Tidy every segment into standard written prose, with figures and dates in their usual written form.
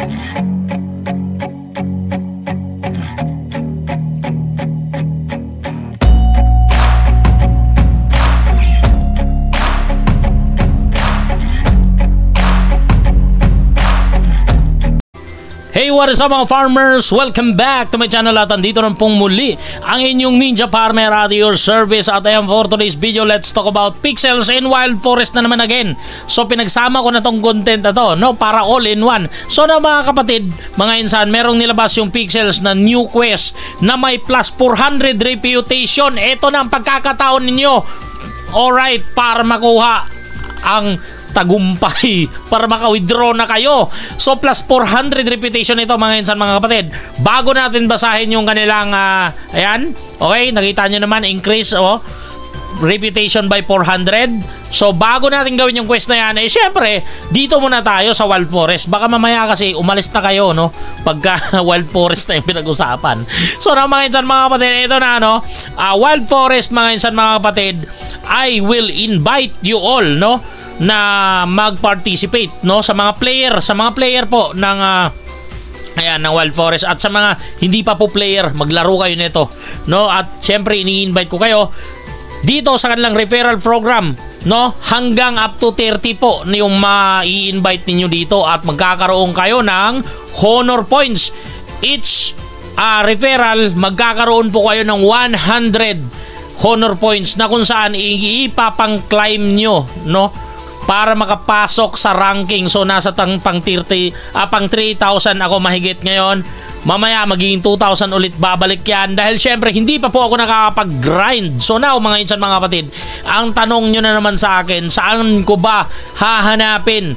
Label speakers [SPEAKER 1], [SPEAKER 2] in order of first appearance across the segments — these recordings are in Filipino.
[SPEAKER 1] Hey, what is up mga farmers? Welcome back to my channel at andito rin pong muli ang inyong Ninja Farmer at your service. At ayan, for today's video, let's talk about pixels in Wild Forest na naman again. So pinagsama ko na tong content na to, no? Para all in one. So na mga kapatid, mga insan, merong nilabas yung pixels na new quest na may plus 400 reputation. Ito na ang pagkakataon ninyo. Alright, para makuha ang tagumpay, para maka-withdraw na kayo. So plus 400 reputation ito mga insan, mga kapatid. Bago natin basahin yung kanilang ayan, okay, nakita nyo naman increase reputation by 400. So bago natin gawin yung quest na yan, syempre dito muna tayo sa Wild Forest. Baka mamaya kasi umalis na kayo, no, pagka Wild Forest na yung pinag-usapan. So na mga insan, mga kapatid, ito na, no, Wild Forest mga insan, mga kapatid. I will invite you all, no, na mag-participate, no, sa mga player po ng ayan, ng Wild Forest, at sa mga hindi pa po player, maglaro kayo nito, no. At syempre ini-invite ko kayo dito sa kanilang referral program, no, hanggang up to 30 po yung ma-i-invite ninyo dito, at magkakaroon kayo ng honor points. Each referral, magkakaroon po kayo ng 100 honor points na kung saan ipapang-climb nyo, no, para makapasok sa ranking. So nasa pang 3,000 ako mahigit ngayon. Mamaya magiging 2,000 ulit babalik yan, dahil syempre hindi pa po ako nakakapag-grind. So now mga insan, mga kapatid, ang tanong nyo na naman sa akin, saan nyo ba hahanapin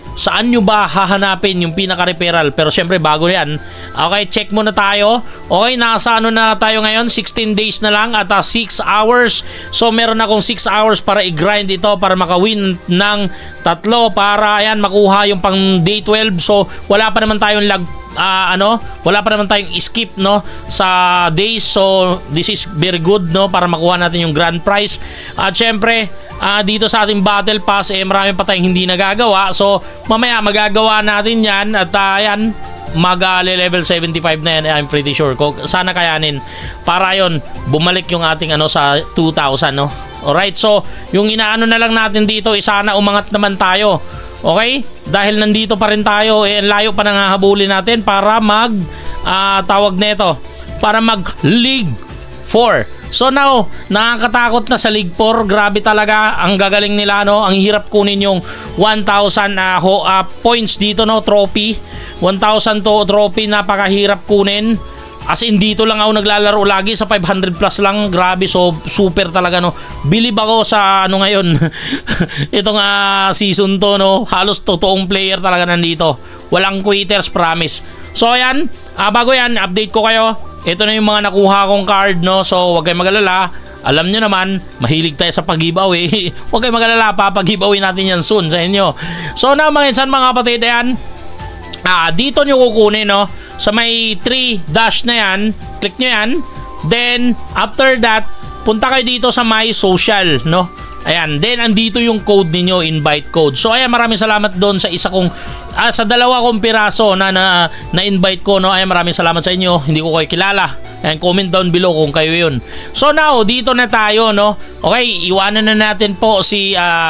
[SPEAKER 1] yung pinaka-referral? Pero syempre bago yan, okay, check muna tayo. Okay, nasa ano na tayo ngayon, 16 days na lang at 6 hours. So meron akong 6 hours para i-grind ito, para makawin ng 3, para ayan, makuha yung pang day 12. So wala pa naman tayong wala pa naman tayong skip, no, sa days. So this is very good, no, para makuha natin yung grand prize. At syempre dito sa ating battle pass, marami pa tayong hindi nagagawa. So mamaya magagawa natin yan, at ayan, mag-level 75 na yan, I'm pretty sure. Sana kayanin para yon bumalik yung ating sa 2,000, no. Alright, so yung inaano na lang natin dito, sana umangat naman tayo. Okay? Dahil nandito pa rin tayo, layo pa nang hahabulin natin para tawag nito, para mag League 4. So now, nakakatakot na sa League 4. Grabe talaga, ang gagaling nila, no. Ang hirap kunin yung 1,000 points dito, no, trophy. 1,000 to trophy, napakahirap kunin. As in, dito lang ako naglalaro lagi sa 500 plus lang. Grabe, so super talaga, no. Bilib ako sa ngayon. Itong season to, no. Halos totoong player talaga nandito. Walang quitters, promise. So ayan, bago yan, update ko kayo. Ito na yung mga nakuha kong card, no. So wag kayong magalala. Alam nyo naman, mahilig tayo sa pag-giveaway. Huwag kayong magalala, papag-giveaway natin yan soon sa inyo. So now mga insan, mga kapatid, ayan, dito nyo kukunin, no, sa may 3 dash na yan, click nyo yan. Then after that, punta kayo dito sa my social, no. Ayan, then andito yung code ninyo, invite code. So ayan, maraming salamat doon sa sa 2 kong piraso na invite ko, no. Ayan, maraming salamat sa inyo. Hindi ko kayo kilala. Ayan, comment down below kung kayo yun. So now, dito na tayo, no. Okay, iwanan na natin po si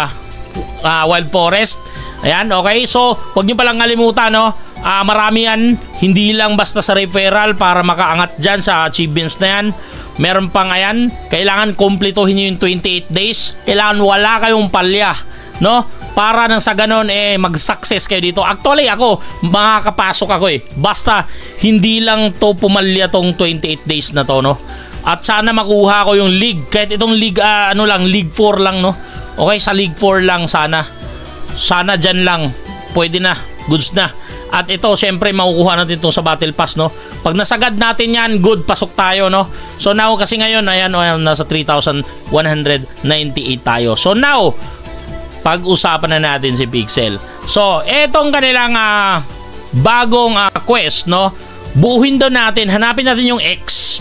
[SPEAKER 1] Wild Forest. Ayan, okay. So huwag nyo palang kalimutan, no. Marami yan, hindi lang basta sa referral para makaangat dyan sa achievements na yan. Meron pang ayan, kailangan kumpletuhin nyo yung 28 days. Kailangan wala kayong palya, no, para nang sa ganon mag-success kayo dito. Actually ako, makakapasok ako basta hindi lang to pumalya tong 28 days na to, no. At sana makuha ko yung league, kahit itong league League 4 lang, no. Okay, sa League 4 lang sana dyan lang, pwede na, goods na. At ito, syempre, makukuha natin ito sa Battle Pass, no. Pag nasagad natin yan, good, pasok tayo, no. So now, kasi ngayon, ayan, nasa 3,198 tayo. So now, pag-usapan na natin si Pixel. So, etong kanilang bagong quest, no. Buuhin daw natin, hanapin natin yung X.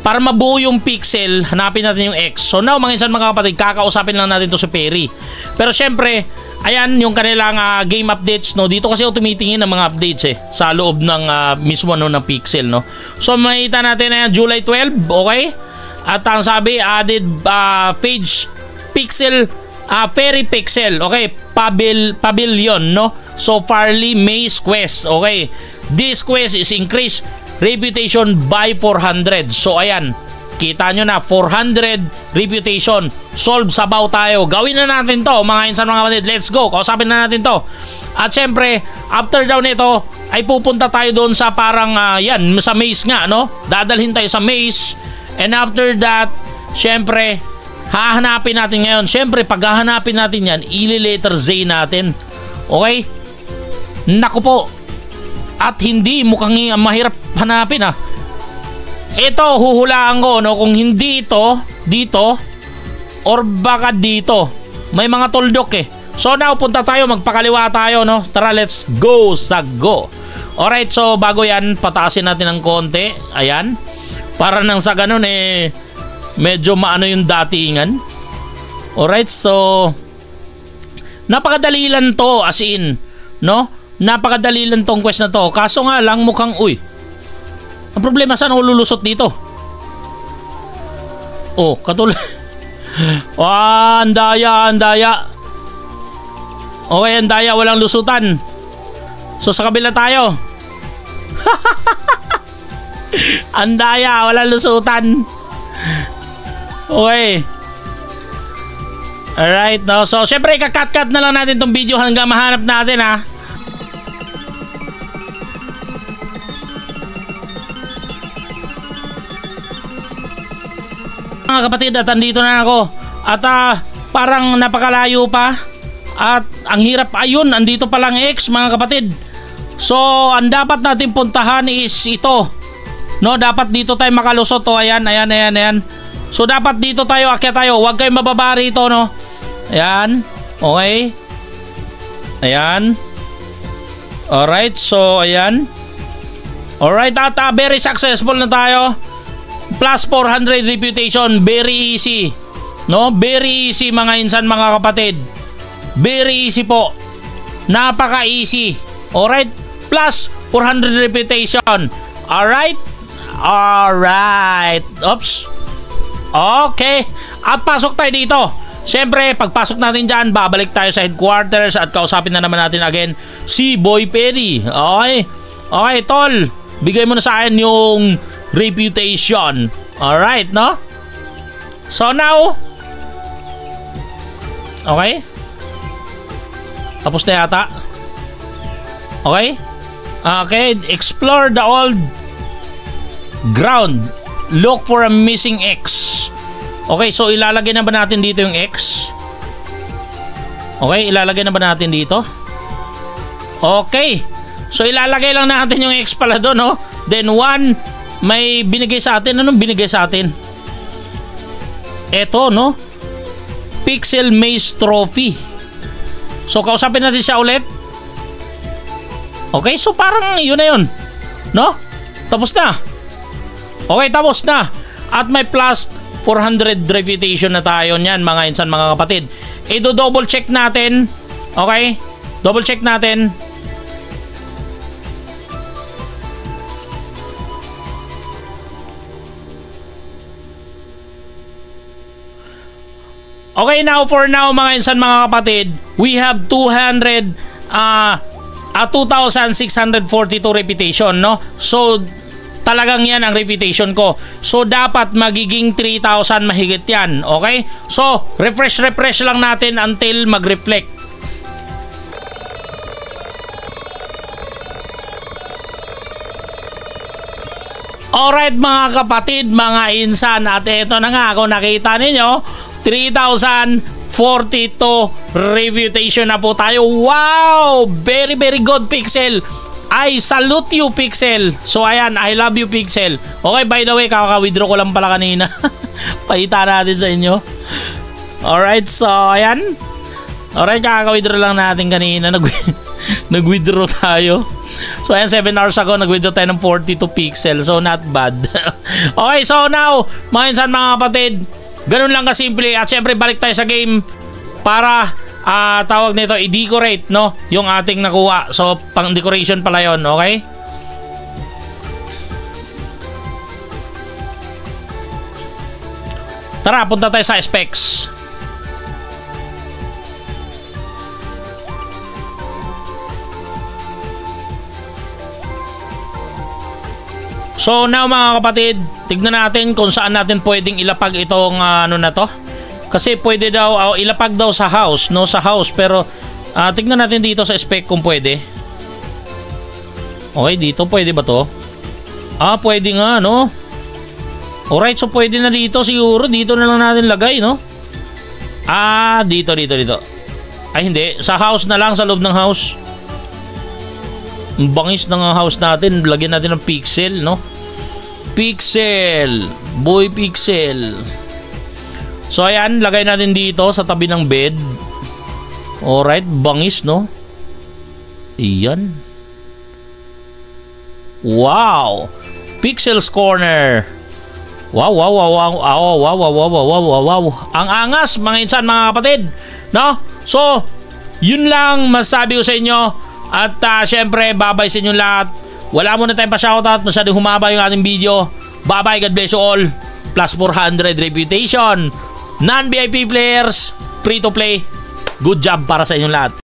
[SPEAKER 1] para mabuo yung pixel, hanapin natin yung X. So now mga insan mga kapatid, kakausapin lang natin to si Perry. Pero syempre, ayan yung kanilang game updates, no. Dito kasi ako tumitingin ng mga updates sa loob ng mismo ng pixel, no. So makita natin na July 12, okay? At ang sabi, added page pixel, Fairy Pixel, okay? Pavilion, no. So Farley Maze Quest, okay? This quest is increased reputation by 400. So ayan, kita nyo na 400 reputation. Solve sabaw tayo. Gawin na natin to mga insan mga kapatid. Let's go, kausapin na natin to. At syempre after daw nito ay pupunta tayo doon sa parang yan, sa maze nga, no. Dadalhin tayo sa maze. And after that, syempre hahanapin natin ngayon. Syempre pag hahanapin natin yan, ili-letter Z natin, okay? Naku po, at hindi mukhang mahirap hanapin Ito huhulaan ko, no, kung hindi ito dito or baka dito. May mga tuldok So now punta tayo, magpakaliwa tayo, no. Tara, let's go sa go. Alright, so bago yan, pataasin natin ng konti. Ayan. Para nang sa ganun medyo maano yung datingan. Alright, so napakadali lang to, as in, no. Napakadali lang tong quest na to. Kaso nga lang mukhang ang problema, saan ako lulusot dito? Oh, katulad. Andaya. Okay, andaya, walang lusutan. So sa kabila tayo. Andaya, walang lusutan. Okay. Alright, no. So syempre kakat-cut na lang natin tong video hanggang mahanap natin mga kapatid, at andito na ako. At parang napakalayo pa. At ang hirap, ayun, andito pa lang X mga kapatid. So ang dapat natin puntahan is ito, no. Dapat dito tayo makalusot. Ayan. So dapat dito tayo, akyat tayo. Huwag kayong mababa rito, no. Ayan. Okay. Ayan. Alright, so ayan. Alright, at very successful na tayo. Plus 400 reputation, very easy, no? Very easy mga insan mga kapatid. Very easy po. Napaka easy. Alright, plus 400 reputation. Alright. Oops. Okay. At pasok tayo dito. Siyempre, pagpasok natin dyan, babalik tayo sa headquarters at kausapin na naman natin again si Boy Perry. Okay. Okay, tol. Bigay mo na sa akin yung reputation. Alright, no? So now, okay? Tapos na yata. Okay? Okay, explore the old ground. Look for a missing X. Okay, so ilalagay na ba natin dito yung X? Okay, ilalagay na ba natin dito? Okay. So ilalagay lang natin yung X pala doon, no? Then may binigay sa atin. Anong binigay sa atin? Eto, no? Pixel Maze Trophy. So kausapin natin siya ulit. Okay, so parang yun na yun, no? Tapos na. Okay, tapos na. At may plus 400 reputation na tayo niyan mga insan mga kapatid. I-double check natin. Okay? Double check natin. Okay, now for now mga insan mga kapatid, we have 2,642 reputation, no? So talagang yan ang reputation ko. So dapat magiging 3,000 mahigit yan, okay? So refresh lang natin until mag-reflect. Alright mga kapatid, mga insan, at ito na nga, kung nakita ninyo, 3,042 reputation na po tayo. Wow! Very good, Pixel. I salute you, Pixel. So ayan, I love you, Pixel. Okay, by the way, kaka-withdraw ko lang pala kanina. Paita natin sa inyo. Alright, so ayan. Alright, kaka-withdraw lang natin kanina. Nag-withdraw tayo. So ayan, 7 hours ago, nag-withdraw tayo ng 42 Pixel. So not bad. Okay, so now, mga insan, mga kapatid, ganun lang kasimple. At syempre, balik tayo sa game para tawag nito, i-decorate, no? Yung ating nakuha. So, pang decoration pala yun, okay? Tara, punta tayo sa specs. So now mga kapatid, tignan natin kung saan natin pwedeng ilapag itong ano na to. Kasi pwede daw ilapag daw sa house, no, sa house, pero tignan natin dito sa spec kung pwede. Okay, dito pwede ba to? Pwede nga, no. Alright, so pwede na dito siguro, dito na lang natin lagay, no. Dito. Ay hindi, sa house na lang, sa loob ng house. Ang bangis ng house natin, lagyan natin ng pixel, no. Pixel, boy pixel. So ayan, lagay natin dito sa tabi ng bed. Alright, bangis, no. Iyan. Wow, Pixel's Corner. Wow. Ang angas, mga insan, mga kapatid, no. So yun lang masabi ko sa inyo. At syempre, bye-bye sa inyo lahat. Wala muna tayong pa-shoutout. Masyadong humaba yung ating video. Bye-bye. God bless you all. Plus 400 reputation. Non-VIP players. Free to play. Good job para sa inyong lahat.